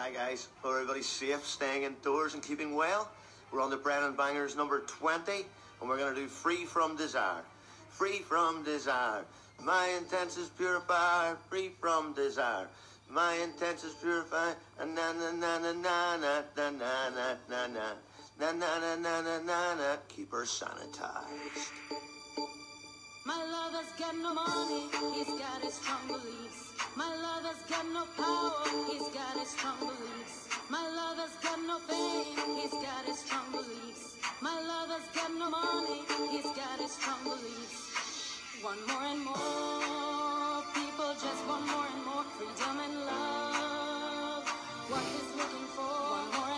Hi guys, hope everybody's safe, staying indoors and keeping well. We're on the Brennan Bangers number 20 and we're going to do Free From Desire. Free from desire, my intent is purified. Free from desire, my intent is purified. Na na na na na na na na na na na na na na na na. Keep her sanitized. My lover's got no money, he's got his strong beliefs. My lover's got no power, he's got his strong beliefs. My lover's got no fame, he's got his strong beliefs. My lover's got no money, he's got his strong beliefs. Want more and more, people just want more and more freedom and love. What he's looking for, want more